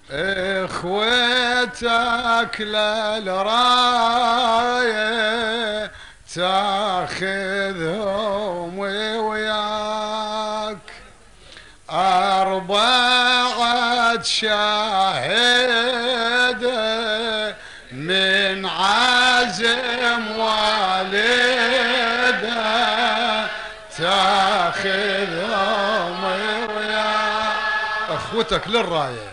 اخوتك للراية تاخذهم وياك، أربعة شاهدة من عزم والده تاخذهم وياك. اخوتك للراية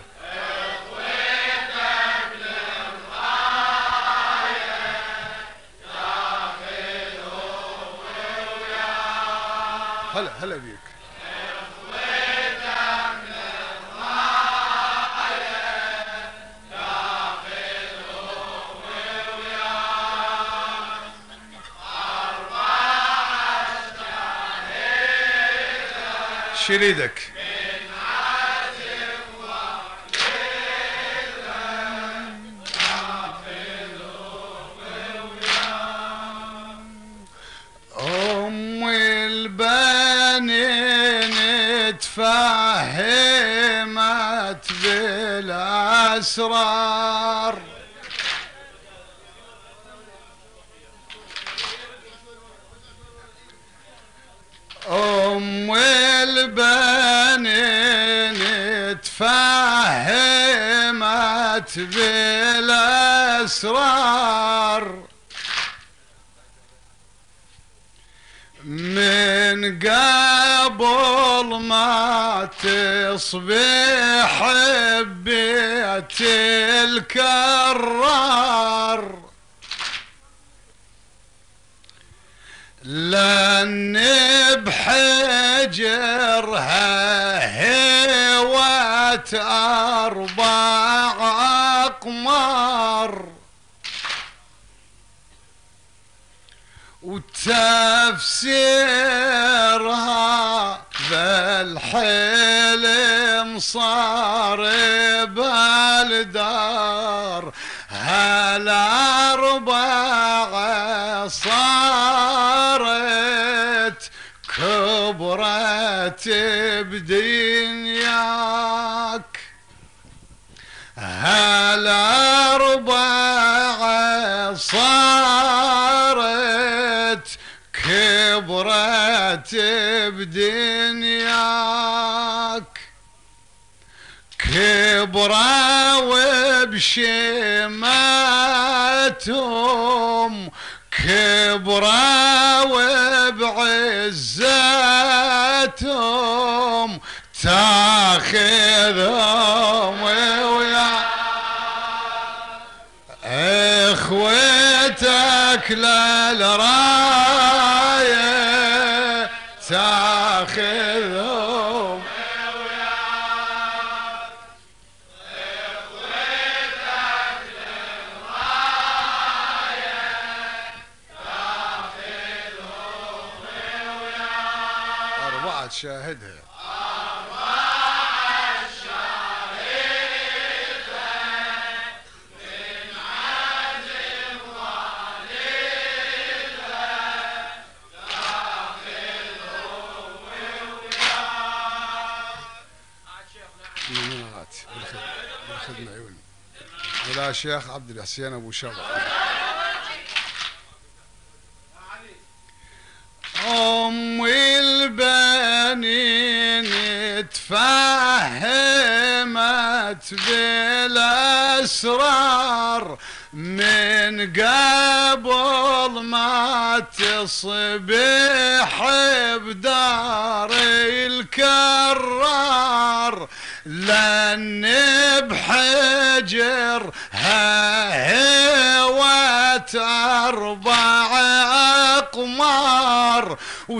هلا هلا بيك. شيل ايدك. ام البنين تفهمت بالاسرار، ام البنين تفهمت بالاسرار، من قبل ما تصبح ببيت الكرار، لن بحجرها هوت أربع أقمار، وتفسيرها بالحلم صار بالدار، هالأربعة صارت كبرت بدنياك، هالأربعة صارت كبرت بدنياك، كبرة وبشماتهم، كبرة وبعزتهم تاخذهم وياك، اخوتك للراية تاخذهم وياك، اخوتك للراية تاخذهم وياك. أربعة شاهدها، بالخدمة عيوني ولا شيخ عبد الحسين ابو شبر. ام البنين تفهمت بالاسرار، من قبل ما تصبح بدار الكرار، لن بحجرها هوت أربع أقمار،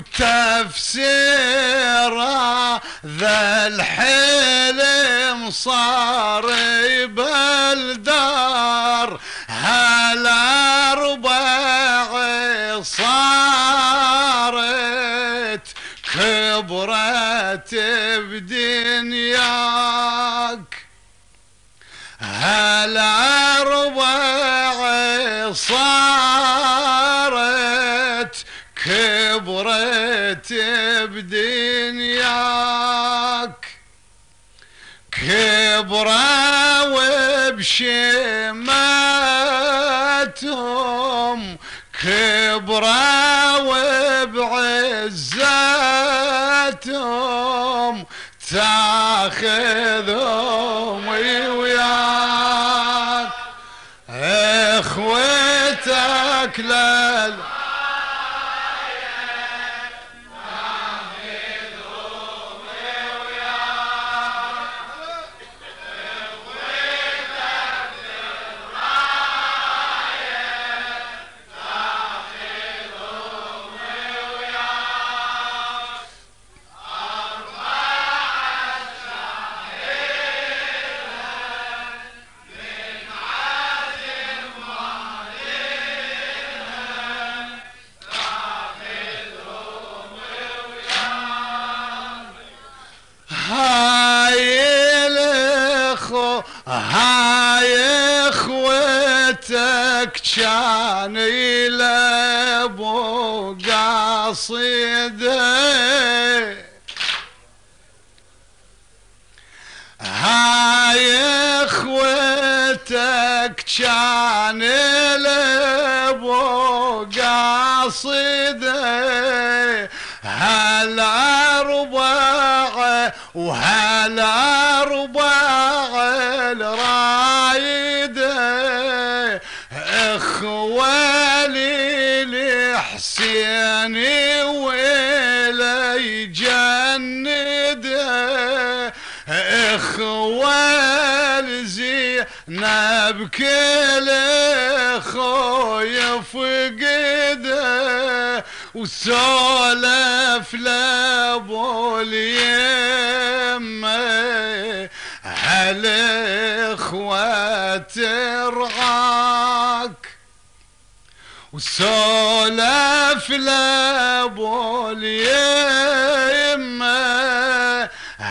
وتفسيرها ذا الحلم صار بالدار، هالأربع صارت كبرت بدنياك، هالأربع صارت كبرت بدنياك، كبرى وبشماتهم كبرى وبعزاتهم تاخذهم وياك اخوتك لل هاي اخوتك كان يلبو قاصده هاي اخوتك كان يلبو قاصده هالاربعه وهالاربعه الرايده اخوالي الحسين ويلي جنده اخوال زينب كل اخوي فقده وسولف لابو اليمه هالاخوة ترعاك وسولف لابو اليمه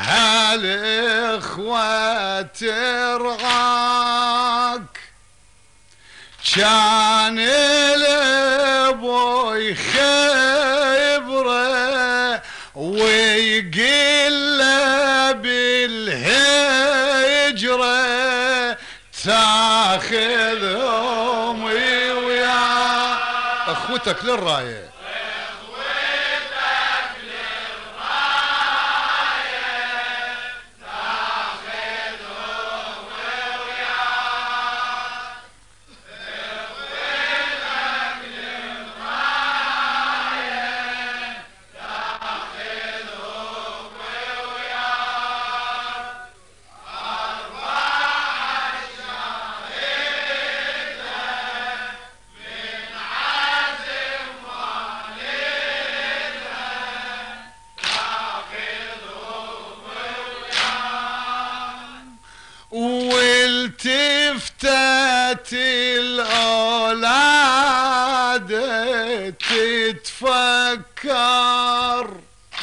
هالاخوة ترعاك كان الابو يخبره ويقل بالهجره تاخذهم ويا اخوتك للرايه والتفتت الأولاد تتفكر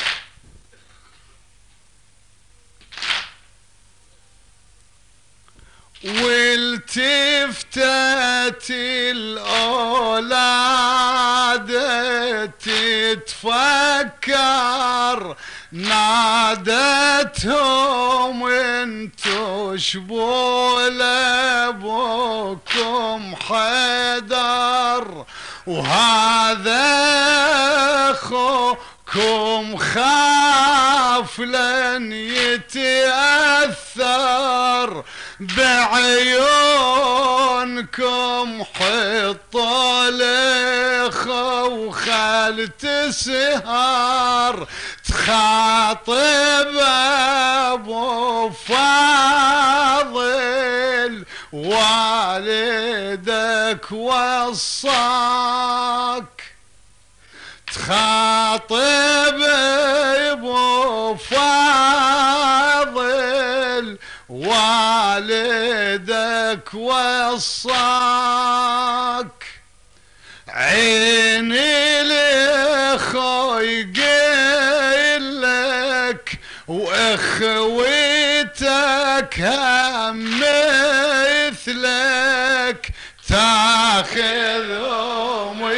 والتفتت الأولاد تتفكر نادتهم انتو شبول ابوكم حيدر وهذا اخوكم خاف لن يتأثر بعيونكم حطوا الاخو وخالة سهر تخاطب ابو فاضل والدك وصاك تخاطب ابو فاضل والدك وصاك عيني الاخو يقول لك واخوتك هم مثلك تاخذهم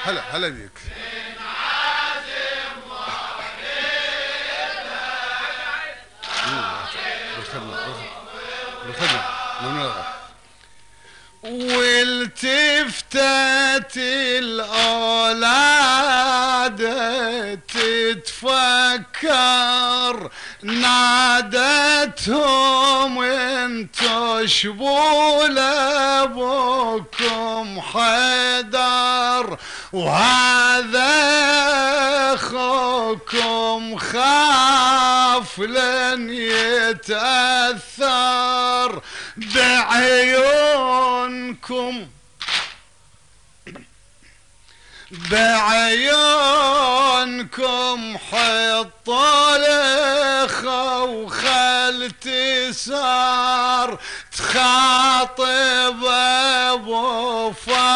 هلا بيك. بالخدمة ممنوع. والتفتت الأولاد تتفكر نادتهم انتو شبول ابوكم حيدر وهذا اخوكم خاف لن يتأثر بعيونكم حطوا الاخا وخل تسار تخاطب ابو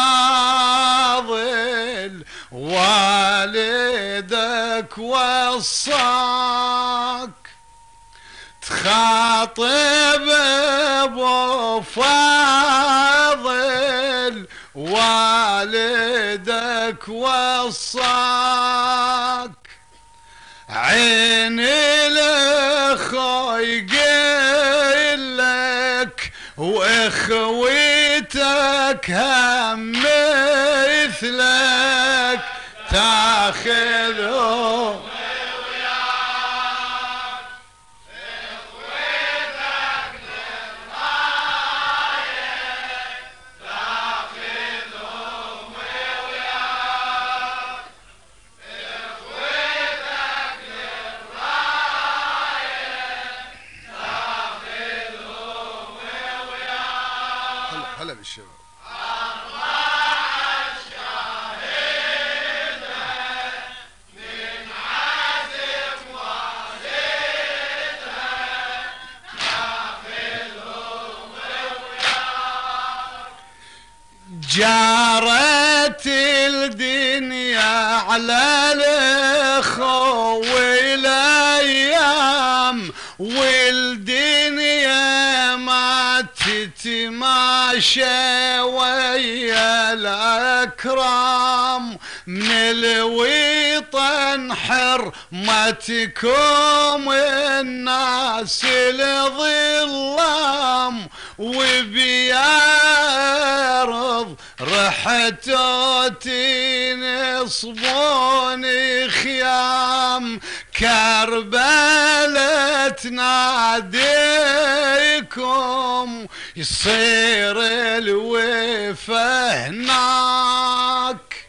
فاضل والدك وصاك تخاطب ابو فاضل والدك وصاك عين الاخو يقلك واخويتك هم مثلك تاخذهم هلا بالشباب. من عزم والدها ناخذهم وياك جارت الدنيا على الاخو والايام والدنيا ما تتماشى ويا الأكرام من الوطن حرمتكم الناس الظلام وبيارض رحتوا تنصبون خيام كربلة تناديكم يصير الوفا هناك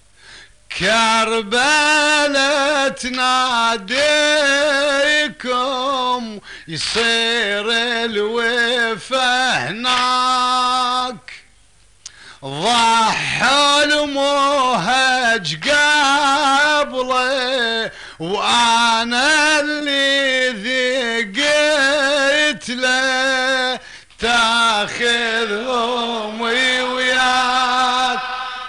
كربلة تناديكم يصير الوفا هناك ضحى المهج قبله وانا اللي ذقت له تاخذهم وياك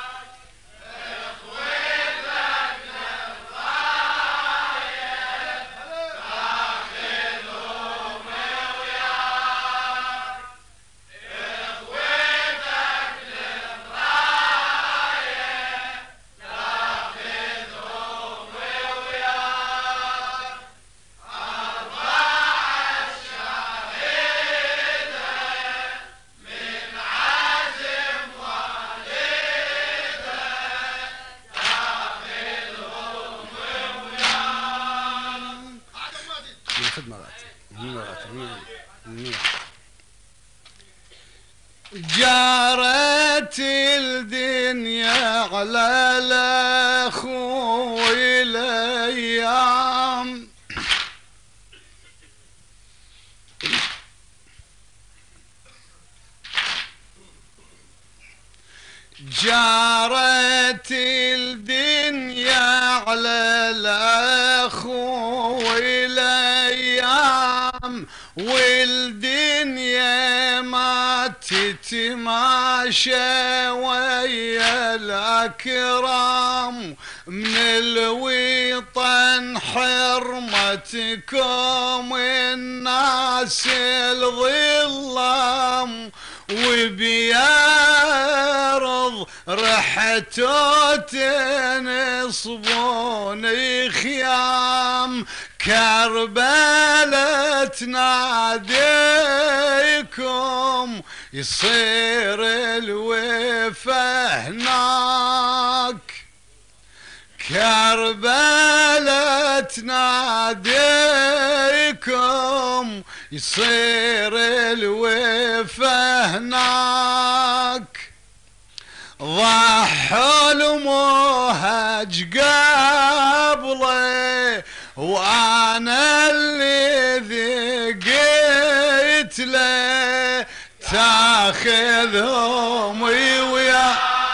جارت الدنيا على الاخو والايام جارت الدنيا على الاخو والايام والدنيا ما تتماشى ويا الاكرام من الوطن حرمتكم الناس الظلام وبيارض رح رحتوا تنصبون خيام كربلاء تناديكم يصير الوفا هناك كربلاء تناديكم يصير الوفا هناك ضحوا المهج قبله وانا اللي ذقيت له تاخذهم ويا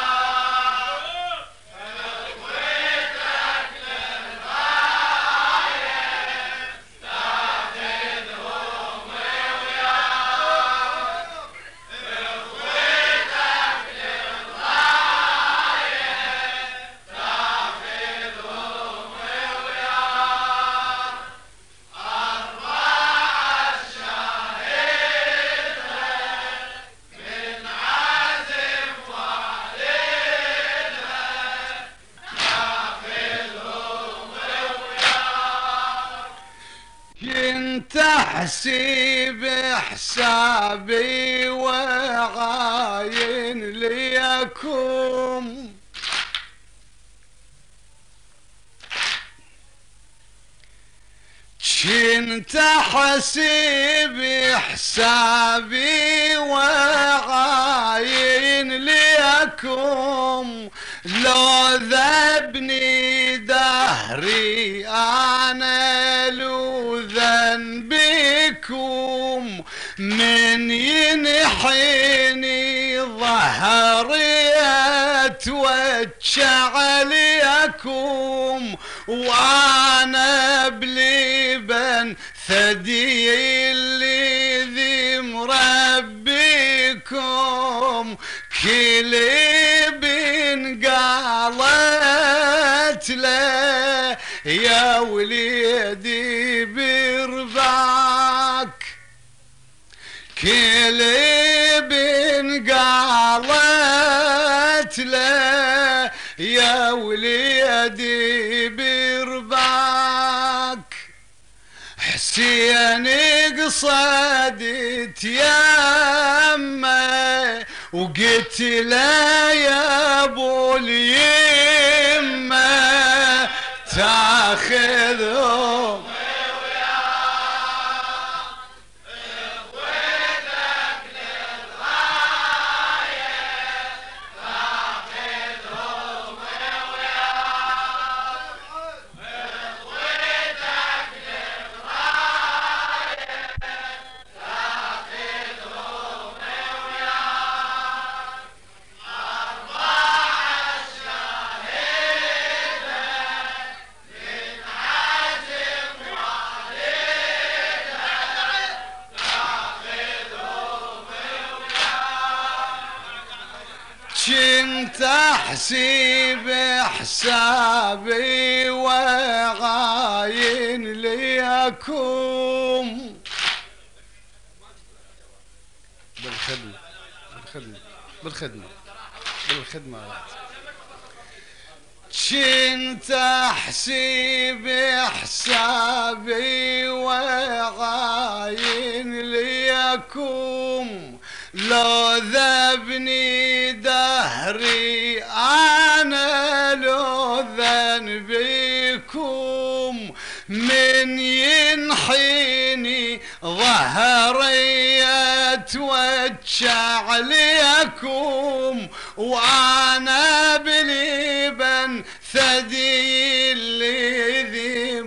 كنت احسب حسابي وعاين ليكم كنت احسب حسابي وعاين ليكم لو ذبني دهري انا لو ذنبكم من ينحيني ظهري اتوجع عليكم وانا بلبن ثدي اللي ذي مربيكم كلب قالت له يا وليدي برباك كلب قالت له يا وليدي برباك حسين قصدت يمه وقلت له يا ابو اليمه تاخذهم كنت احسب حسابي وعاين ليكم بالخدمة كنت احسب حسابي وعاين ليكم لو ذبني دهري انا لو ذنبكم من ينحيني ظهري اتوجع عليكم وانا بلبن ثدي اللي ذي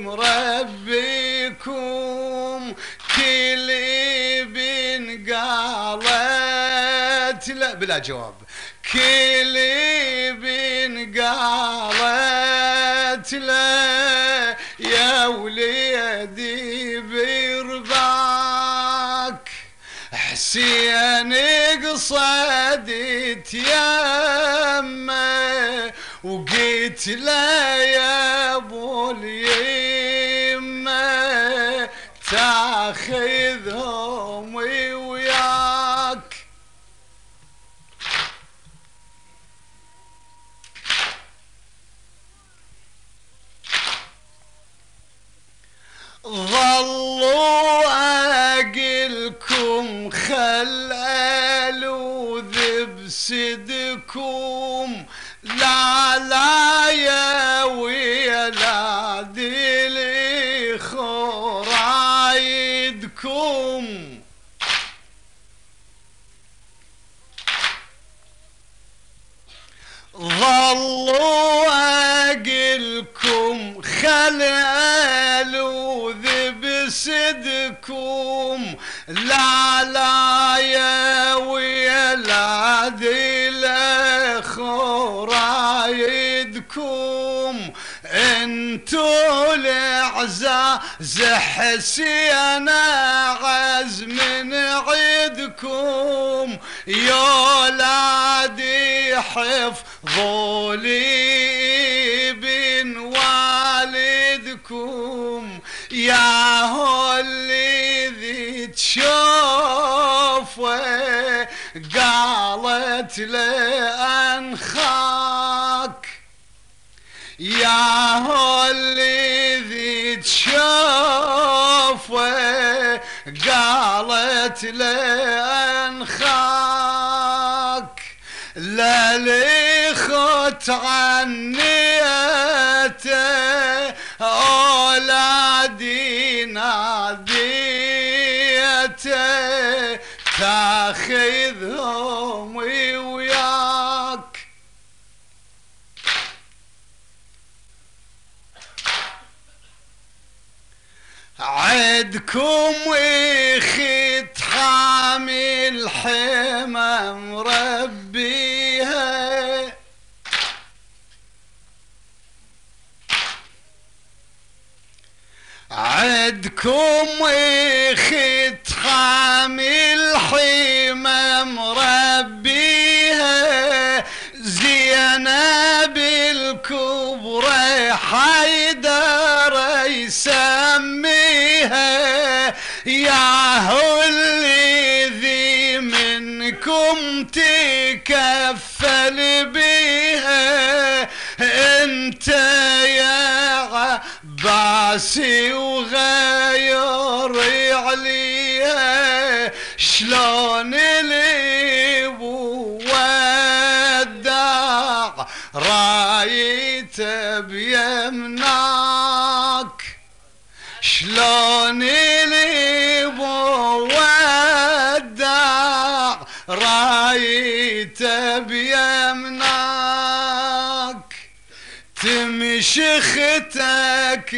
مربيكم كلب قالت لا بلا جواب كلب قالت لا يا وليدي برباك حسين قصدت يمه وقلت له يا ابو اليمه تاخذهم وياك الألوذ بسدكم لا لا يا ولاد رايدكم ظلوا أقلكم خلالوذ بسدكم لا لا يا ولاد الأخو رايدكم انتو العزاز حسين عز من عيدكم يولادي حفظوا لي بن والدكم يا هو اللي تشوفه قالت لأنخاك يا هو اللي تشوفه قالت لأنخاك لا لي خت عنيته أولادي ناديته تاخذهم وياك عدكم وخت حامل حمى مربيها عدكم وخت حامل حمى مربيها زينب الكبرى حيدر يسميها يا هو الذي منكم تكفل بيها انت يا عباسي وغير عليها شلون الابو ودع رايته بيمناك شلون الابو ودع رايته بيمناك تمشي ختك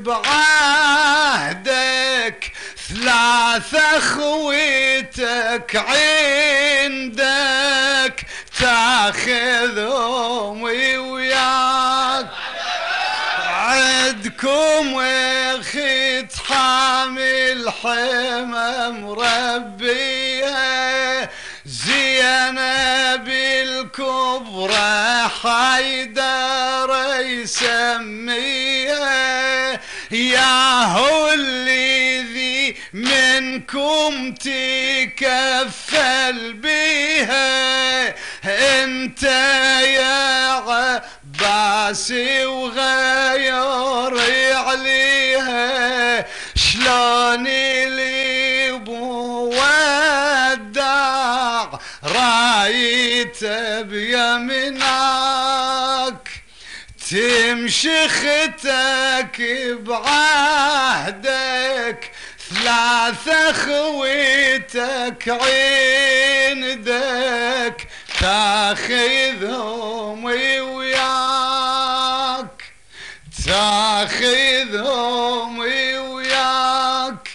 بعهدك ثلاثة خويتك عندك تاخذهم وياك عدكم وخت حامل حمى مربيها زينب الكبرى حيدر يسميها يا هو الذي منكم تكفل بيها انت يا عباسي وغير عليها شلون الابو ودع رايته بيمناك تمشي ختك بعهدك ثلاثة خويتك عندك تاخذهم وياك تاخذهم وياك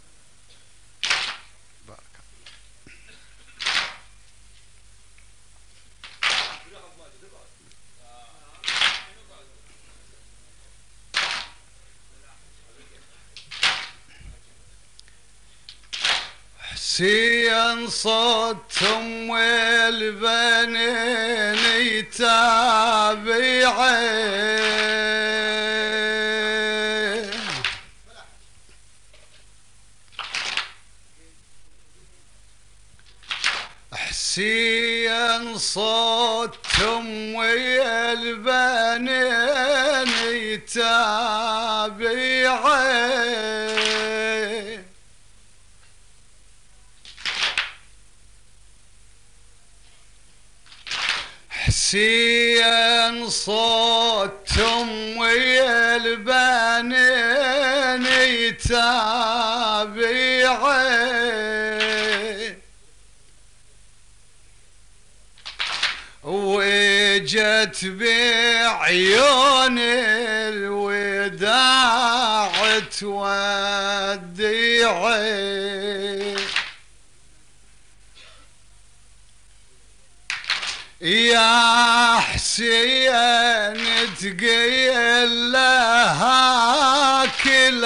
حسين صوتهم والبنين يتابعين حسين صوتهم والبنين يتابعين حسين صوت امي البنين يتابعين وجت بعيون الوداع توديعين يا حسين تقيل لها كل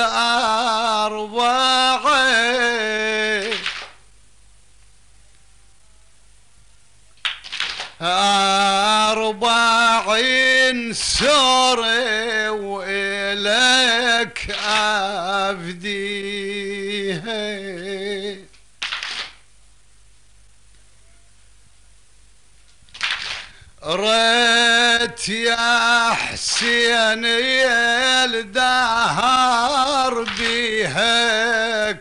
أربعين سوري وإلك أفديه ريت يا حسين الدهر بيها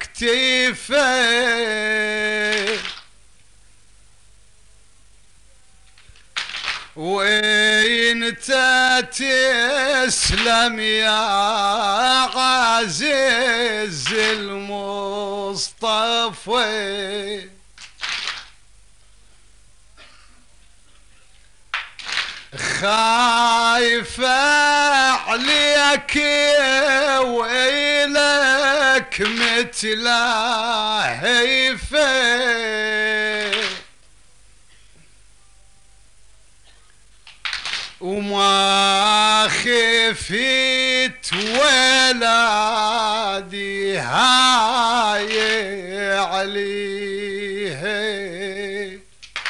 كتيفي وانت تسلم يا عزيز المصطفى خايف عليك ويلك مثل هيفي وما خفيت ولادي هاي عليه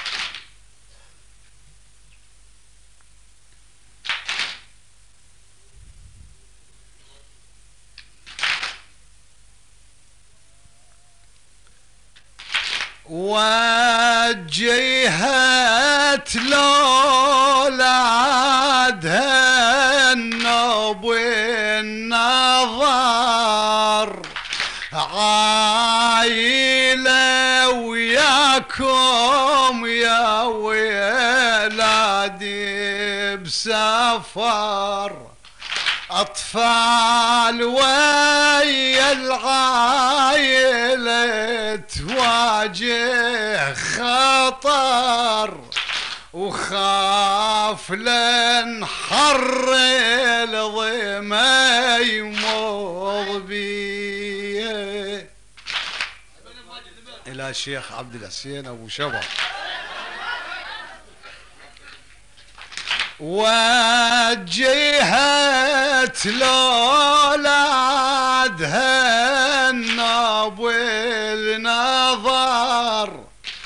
وجهت لولادها النوب والنظر عايلة وياكم يا ولادي بسفر أطفال ويا العايلة تواجه خطر وخاف لن حر الظما يمر بيه. إلى الشيخ عبد الحسين أبو شبر. وجهت لولادها النوب والنظر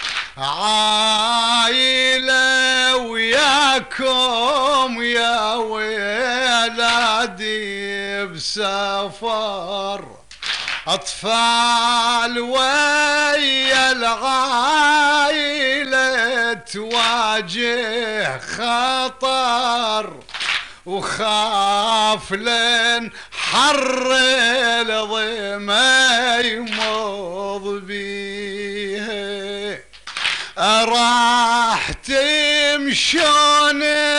عايلة وياكم يا ولادي بسفر أطفال ويا العايلة تواجه خطر وخاف لن حر الظما يمض بيها راح تمشون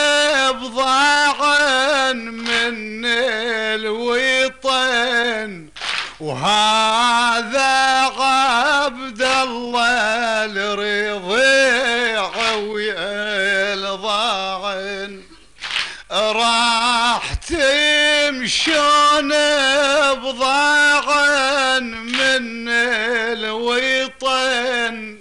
بضاعا من الوطن وهذا عبد الله الرضيع ويا الضاعن راح تمشون بضاعا من الوطن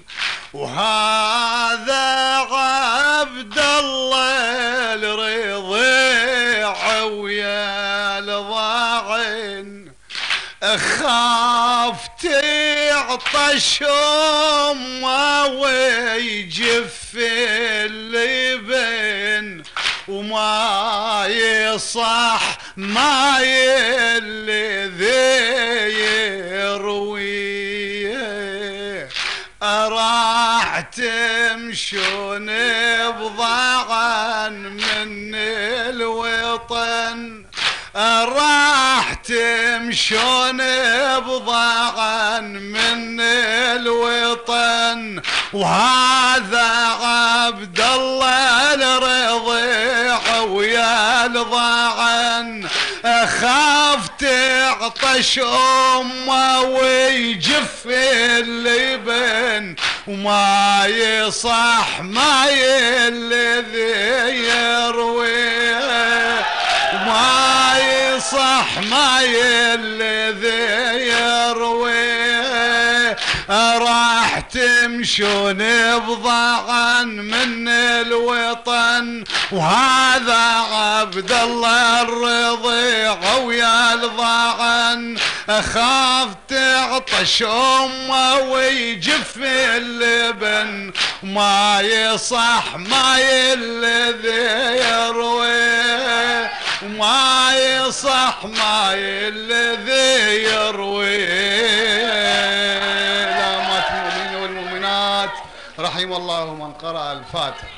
وهذا عبد الله الرضيع ويا الضاعن اخاف تعطش امه ويجف اللبن وما يصح ما الذي يرويه راح تمشون بضاعا من الوطن راح تمشون بضاعا من الوطن وهذا عبد الله الرضيع ويا الضعن، اخاف تعطش امه ويجف اللبن، وما يصح ما الذي يرويه، وما يصح ما الذي يرويه. راح تمشون بضعن من الوطن، وهذا عبد الله الرضيع ويا الضعن، اخاف تعطش امه ويجف اللبن، ما يصح ما الذي يرويه، وما يصح ما الذي يرويه. رحم الله من قرأ الفاتحة.